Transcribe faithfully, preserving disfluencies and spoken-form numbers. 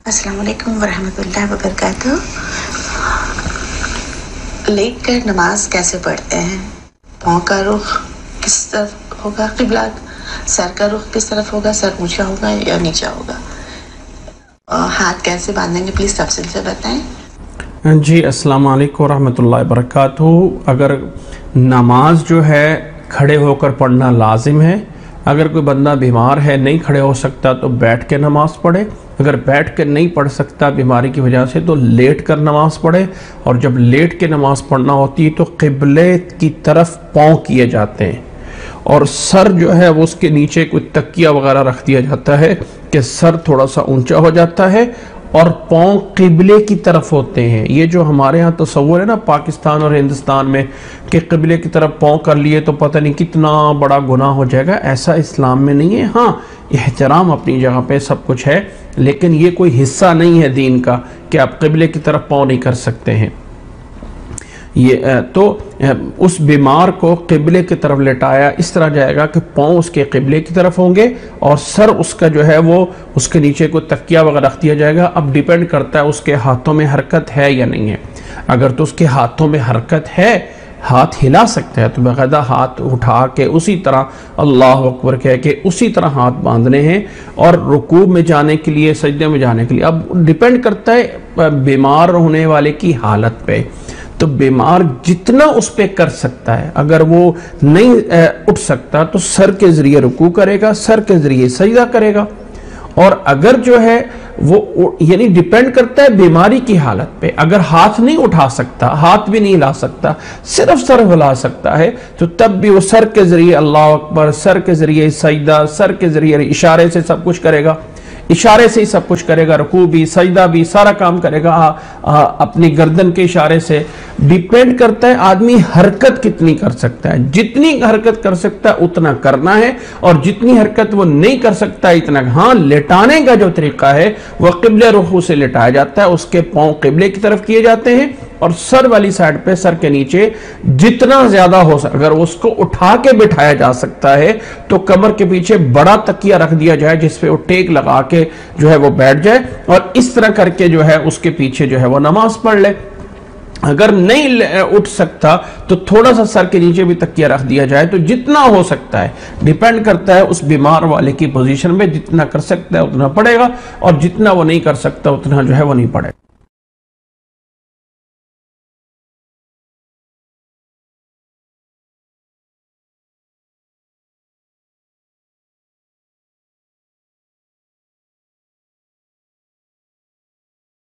अस्सलाम वालेकुम वरहमतुल्लाहि वबरकातुह। लेट कर नमाज कैसे पढ़ते हैं? पाँव का रुख किस तरफ होगा? क़िबला, सर का रुख किस तरफ होगा? सर ऊंचा होगा या नीचा होगा? हाथ कैसे बांधेंगे, प्लीज़ तफसील से बताएं। जी अस्सलाम वालेकुम रहमतुल्लाहि वबरकातुहू। अगर नमाज जो है खड़े होकर पढ़ना लाजिम है। अगर कोई बंदा बीमार है, नहीं खड़े हो सकता, तो बैठ के नमाज पढ़े। अगर बैठ के नहीं पढ़ सकता बीमारी की वजह से, तो लेट कर नमाज पढ़े। और जब लेट के नमाज पढ़ना होती है तो क़िबले की तरफ पाँव किए जाते हैं और सर जो है वो उसके नीचे कोई तकिया वगैरह रख दिया जाता है कि सर थोड़ा सा ऊंचा हो जाता है और पाँव क़िबले की तरफ होते हैं। ये जो हमारे यहाँ तसव्वुर है ना पाकिस्तान और हिंदुस्तान में कि क़िबले की तरफ पाँव कर लिए तो पता नहीं कितना बड़ा गुनाह हो जाएगा, ऐसा इस्लाम में नहीं है। हाँ, एहतराम अपनी जगह पे सब कुछ है, लेकिन ये कोई हिस्सा नहीं है दीन का कि आप क़िबले की तरफ पाँव नहीं कर सकते हैं। ये तो उस बीमार को क़िबले की तरफ लेटाया, इस तरह जाएगा कि पाँव उसके क़िबले की तरफ होंगे और सर उसका जो है वो उसके नीचे को तकिया वगैरह रख दिया जाएगा। अब डिपेंड करता है उसके हाथों में हरकत है या नहीं है। अगर तो उसके हाथों में हरकत है, हाथ हिला सकता है, तो बाकायदा हाथ उठा के उसी तरह अल्लाह अकबर कह के उसी तरह हाथ बांधने हैं और रुकू में जाने के लिए, सजदे में जाने के लिए। अब डिपेंड करता है बीमार होने वाले की हालत पे। तो बीमार जितना उस पे कर सकता है, अगर वो नहीं उठ सकता तो सर के ज़रिए रुकू करेगा, सर के ज़रिए सजदा करेगा। और अगर जो है वो, यानी डिपेंड करता है बीमारी की हालत पे। अगर हाथ नहीं उठा सकता, हाथ भी नहीं ला सकता, सिर्फ सर हिला सकता है, तो तब भी वो सर के ज़रिए अल्लाह अकबर, सर के ज़रिए सजदा, सर के ज़रिए इशारे से सब कुछ करेगा। इशारे से ही सब कुछ करेगा, रुकू भी, सजदा भी, सारा काम करेगा आ, आ, अपनी गर्दन के इशारे से। डिपेंड करता है आदमी हरकत कितनी कर सकता है। जितनी हरकत कर सकता है उतना करना है, और जितनी हरकत वो नहीं कर सकता इतना। हाँ, लेटाने का जो तरीका है वह क़िबले रुखू से लेटाया जाता है, उसके पाँव क़िबले की तरफ किए जाते हैं और सर वाली साइड पे, सर के नीचे जितना ज्यादा हो सके, अगर उसको उठा के बिठाया जा सकता है तो कमर के पीछे बड़ा तकिया रख दिया जाए जिसपे वो टेक लगा के जो है वो बैठ जाए और इस तरह करके जो है उसके पीछे जो है वो नमाज पढ़ ले। अगर नहीं उठ सकता तो थोड़ा सा सर के नीचे भी तकिया रख दिया जाए। तो जितना हो सकता है, डिपेंड करता है उस बीमार वाले की पोजीशन में, जितना कर सकता है उतना पड़ेगा और जितना वो नहीं कर सकता उतना जो है वो नहीं पड़ेगा।